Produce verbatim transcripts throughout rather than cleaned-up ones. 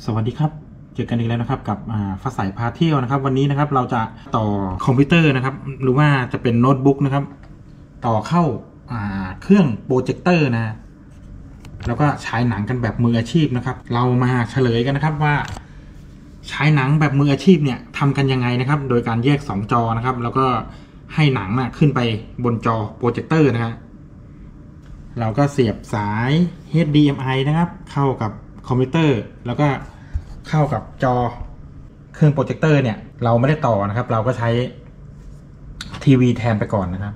สวัสดีครับเจอกันอีกแล้วนะครับกับฟ้าใสพาเที่ยวนะครับวันนี้นะครับเราจะต่อคอมพิวเตอร์นะครับหรือว่าจะเป็นโน้ตบุ๊กนะครับต่อเข้าเครื่องโปรเจคเตอร์นะแล้วก็ฉายหนังกันแบบมืออาชีพนะครับเรามาเฉลยกันนะครับว่าฉายหนังแบบมืออาชีพเนี่ยทำกันยังไงนะครับโดยการแยกสองจอนะครับแล้วก็ให้หนังนะขึ้นไปบนจอโปรเจคเตอร์นะฮะเราก็เสียบสาย เอช ดี เอ็ม ไอ นะครับเข้ากับคอมพิวเตอร์แล้วก็เข้ากับจอเครื่องโปรเจคเตอร์เนี่ยเราไม่ได้ต่อนะครับเราก็ใช้ทีวีแทนไปก่อนนะครับ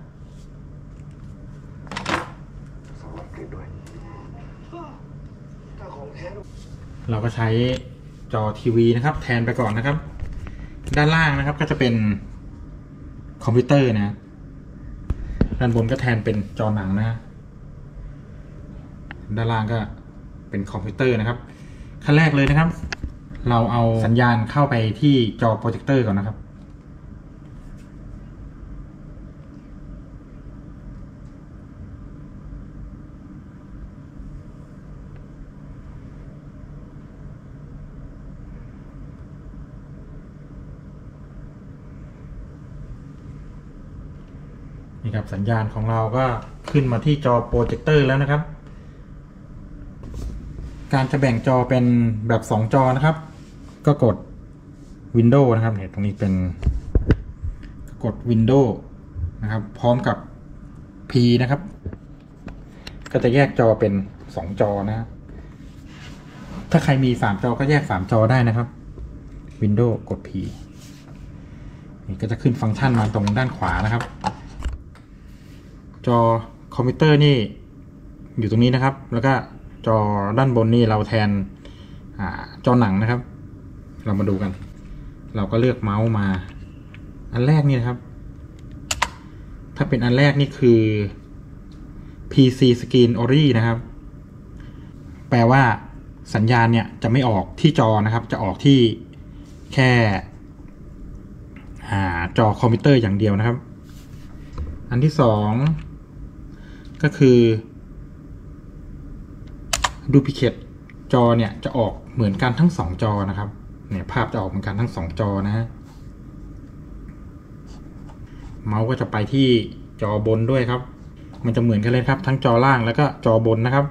เราก็ใช้จอทีวีนะครับแทนไปก่อนนะครับด้านล่างนะครับก็จะเป็นคอมพิวเตอร์นะด้านบนก็แทนเป็นจอหนังนะด้านล่างก็เป็นคอมพิวเตอร์นะครับขั้นแรกเลยนะครับเราเอาสัญญาณเข้าไปที่จอโปรเจคเตอร์ก่อนนะครับนี่ครับสัญญาณของเราก็ขึ้นมาที่จอโปรเจคเตอร์แล้วนะครับการจะแบ่งจอเป็นแบบสองจอนะครับก็กด Windows นะครับเนี่ยตรงนี้เป็นกด Windows นะครับพร้อมกับ P นะครับก็จะแยกจอเป็นสองจอนะถ้าใครมีสามจอก็แยกสามจอได้นะครับ Windows กด P นี่ก็จะขึ้นฟังก์ชันมาตรงด้านขวานะครับจอคอมพิวเตอร์นี่อยู่ตรงนี้นะครับแล้วก็จอด้านบนนี่เราแทนอจอหนังนะครับเรามาดูกันเราก็เลือกเมาส์มาอันแรกนี่นะครับถ้าเป็นอันแรกนี่คือ พี ซี Screen Only นะครับแปลว่าสัญญาณเนี่ยจะไม่ออกที่จอนะครับจะออกที่แค่จอคอมพิวเตอร์อย่างเดียวนะครับอันที่สองก็คือ Duplicate จอเนี่ยจะออกเหมือนกันทั้งสองจอนะครับเนี่ยภาพจะออกเหมือนกันทั้งสองจอนะฮะเมาส์ก็จะไปที่จอบนด้วยครับมันจะเหมือนกันเลยครับทั้งจอล่างแล้วก็จอบนนะครับ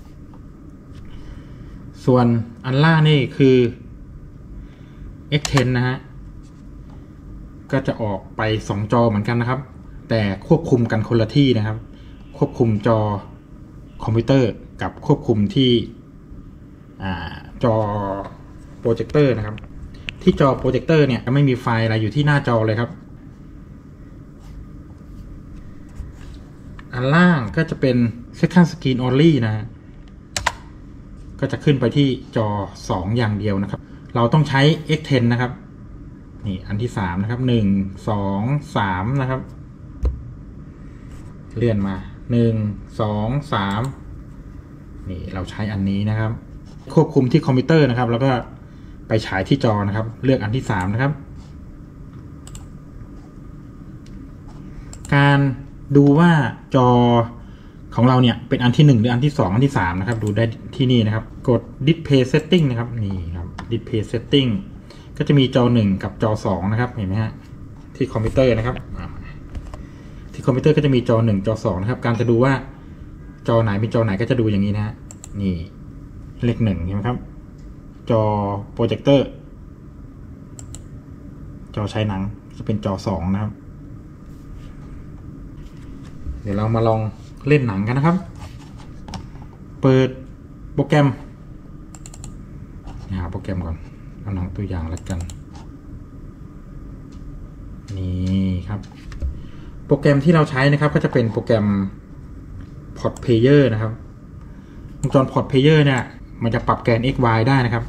ส่วนอันล่างนี่คือ เอ็กซ์ เท็น นะฮะก็จะออกไปสองจอเหมือนกันนะครับแต่ควบคุมกันคนละที่นะครับควบคุมจอคอมพิวเตอร์กับควบคุมที่จอโปรเจคเตอร์นะครับที่จอโปรเจคเตอร์เนี่ยไม่มีไฟล์อะไรอยู่ที่หน้าจอเลยครับอันล่างก็จะเป็น Second Screen Only นะก็จะขึ้นไปที่จอสองอย่างเดียวนะครับเราต้องใช้ เอ็กซ์ เท็น นะครับนี่อันที่สามนะครับหนึ่ง สอง สามนะครับเลื่อนมาหนึ่ง สอง สามนี่เราใช้อันนี้นะครับควบคุมที่คอมพิวเตอร์นะครับแล้วก็ไปฉายที่จอนะครับเลือกอันที่สามนะครับการดูว่าจอของเราเนี่ยเป็นอันที่หนึ่งหรืออันที่สองอันที่สามนะครับดูได้ที่นี่นะครับกด Display Setting นะครับนี่ครับ Display Setting ก็จะมีจอหนึ่งกับจอสองนะครับเห็นไหมฮะที่คอมพิวเตอร์นะครับที่คอมพิวเตอร์ก็จะมีจอหนึ่งจอสองนะครับการจะดูว่าจอไหนเป็นจอไหนก็จะดูอย่างนี้นะฮะนี่เลขหนึ่งใช่ไหมครับจอโปรเจคเตอร์จอใช้หนังจะเป็นจอสองนะครับเดี๋ยวเรามาลองเล่นหนังกันนะครับเปิดโปรแกรมหาโปรแกรมก่อนเอาหนังตัวอย่างแล้วกันนี่ครับโปรแกรมที่เราใช้นะครับก็จะเป็นโปรแกรม Port Player นะครับวงจร Port Player เนี่ยมันจะปรับแกน x y ได้นะครับ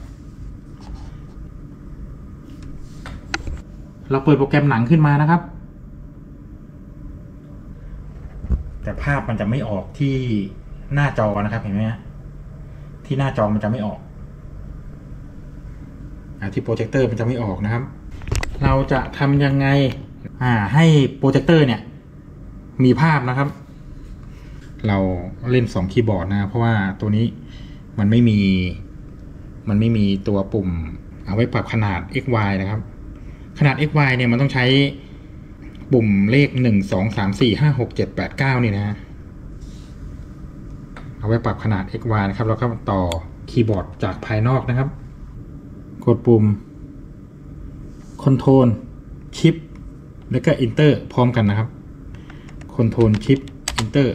เราเปิดโปรแกรมหนังขึ้นมานะครับแต่ภาพมันจะไม่ออกที่หน้าจอนะครับเห็นไหมฮะที่หน้าจอมันจะไม่ออกอ่าที่โปรเจคเตอร์มันจะไม่ออกนะครับเราจะทำยังไงอ่าให้โปรเจคเตอร์เนี่ยมีภาพนะครับเราเล่นสองคีย์บอร์ดนะเพราะว่าตัวนี้มันไม่มีมันไม่มีตัวปุ่มเอาไว้ปรับขนาด x y นะครับขนาด x y เนี่ยมันต้องใช้ปุ่มเลขหนึ่ง สอง สาม สี่ ห้า หก เจ็ด แปด เก้านี่นะเอาไว้ปรับขนาด x y นะครับแล้วก็ต่อคีย์บอร์ดจากภายนอกนะครับกดปุ่ม Control Shift แล้วก็ Enter พร้อมกันนะครับ Control Shift Enter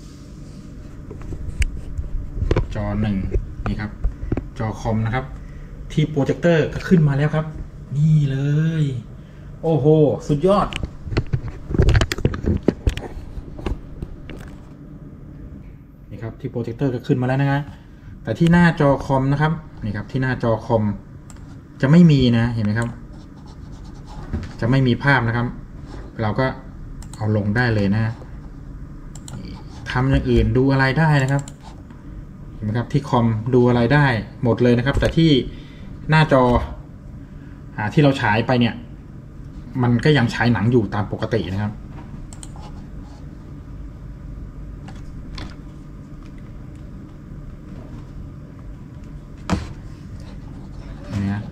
จอหนึ่งนี่ครับจอคอมนะครับที่โปรเจคเตอร์ก็ขึ้นมาแล้วครับนี่เลยโอ้โหสุดยอดนี่ครับที่โปรเจคเตอร์ก็ขึ้นมาแล้วนะฮะแต่ที่หน้าจอคอมนะครับนี่ครับที่หน้าจอคอมจะไม่มีนะเห็นไหมครับจะไม่มีภาพนะครับเราก็เอาลงได้เลยนะทำอย่างอื่นดูอะไรได้นะครับเห็นไหมครับที่คอมดูอะไรได้หมดเลยนะครับแต่ที่หน้าจออ่าที่เราฉายไปเนี่ยมันก็ยังฉายหนังอยู่ตามปกตินะครับเนี่ย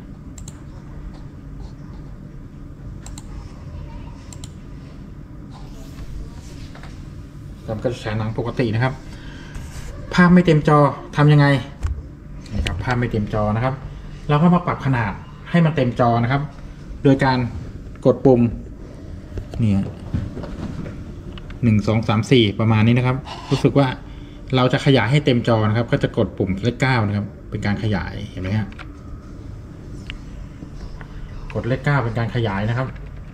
มันก็จะฉายหนังปกตินะครับภาพไม่เต็มจอทำยังไงนี่ครับภาพไม่เต็มจอนะครับเราก็มาปรับขนาดให้มันเต็มจอนะครับโดยการกดปุ่มเนี่ยหนึ่งสองสามสี่ประมาณนี้นะครับรู้สึกว่าเราจะขยายให้เต็มจอนะครับก็จะกดปุ่มเลขเก้านะครับเป็นการขยายเห็นไหมฮะกดเลขเก้าเป็นการขยายนะครับ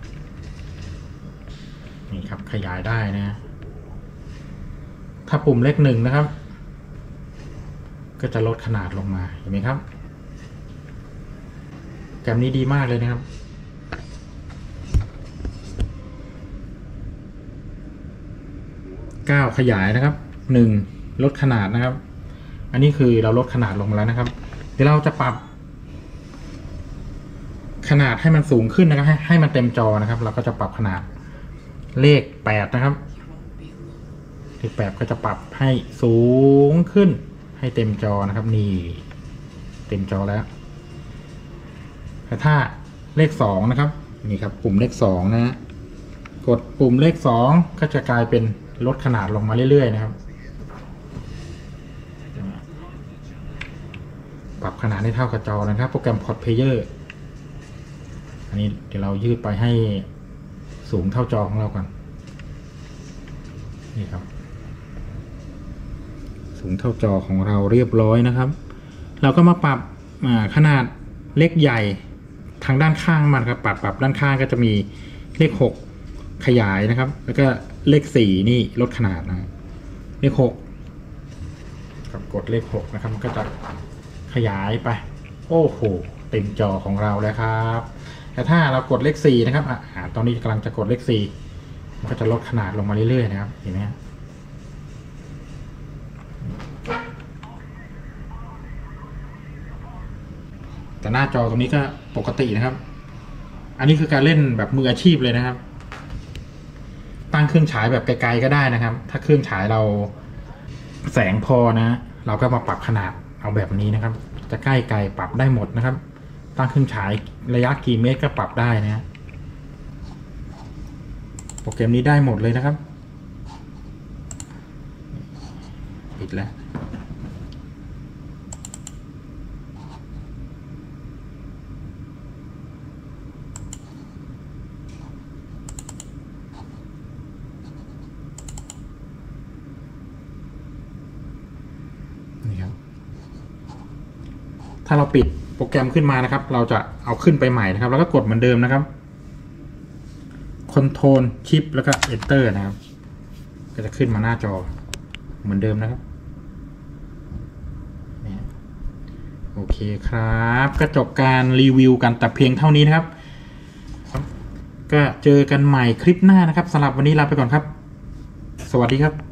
นี่ครับขยายได้นะถ้าปุ่มเลขหนึ่งนะครับก็จะลดขนาดลงมาเห็นไหมครับแกรมนี้ดีมากเลยนะครับเก้าขยายนะครับหนึ่งลดขนาดนะครับอันนี้คือเราลดขนาดลงมาแล้วนะครับเดี๋ยวเราจะปรับขนาดให้มันสูงขึ้นนะครับให้ให้มันเต็มจอนะครับเราก็จะปรับขนาดเลขแปดนะครับเลขแปดก็จะปรับให้สูงขึ้นให้เต็มจอนะครับนี่เต็มจอแล้วแต่ถ้าเลขสองนะครับนี่ครับปุ่มเลขสองนะฮะกดปุ่มเลขสองก็จะกลายเป็นลดขนาดลงมาเรื่อยๆนะครับปรับขนาดให้เท่ากับจอนะครับโปรแกรม Quad Player อันนี้เดี๋ยวเรายืดไปให้สูงเท่าจอของเราก่อนนี่ครับสูงเท่าจอของเราเรียบร้อยนะครับเราก็มาปรับขนาดเล็กใหญ่ทางด้านข้างมันครับปรับปรับด้านข้างก็จะมีเลขหกขยายนะครับแล้วก็เลขสี่นี่ลดขนาดนะเลขหกกับกดเลขหกนะครับมันก็จะขยายไปโอ้โหเต็มจอของเราแล้วครับแต่ถ้าเรากดเลขสี่นะครับอ่าตอนนี้กำลังจะกดเลขสี่มันก็จะลดขนาดลงมาเรื่อยๆนะครับเห็นไหมแต่หน้าจอตรงนี้ก็ปกตินะครับอันนี้คือการเล่นแบบมืออาชีพเลยนะครับตั้งเครื่องฉายแบบไกลๆก็ได้นะครับถ้าเครื่องฉายเราแสงพอนะเราก็มาปรับขนาดเอาแบบนี้นะครับจะใกล้ไกลปรับได้หมดนะครับตั้งเครื่องฉายระยะกี่เมตรก็ปรับได้นะโปรแกรมนี้ได้หมดเลยนะครับปิดแล้วนี่ครับถ้าเราปิดโปรแกรมขึ้นมานะครับเราจะเอาขึ้นไปใหม่นะครับแล้วก็กดเหมือนเดิมนะครับ Control Shift แล้วก็ Enter นะครับก็จะขึ้นมาหน้าจอเหมือนเดิมนะครับโอเคครับก็จบการรีวิวกันแต่เพียงเท่านี้นะครับก็เจอกันใหม่คลิปหน้านะครับสำหรับวันนี้ลาไปก่อนครับสวัสดีครับ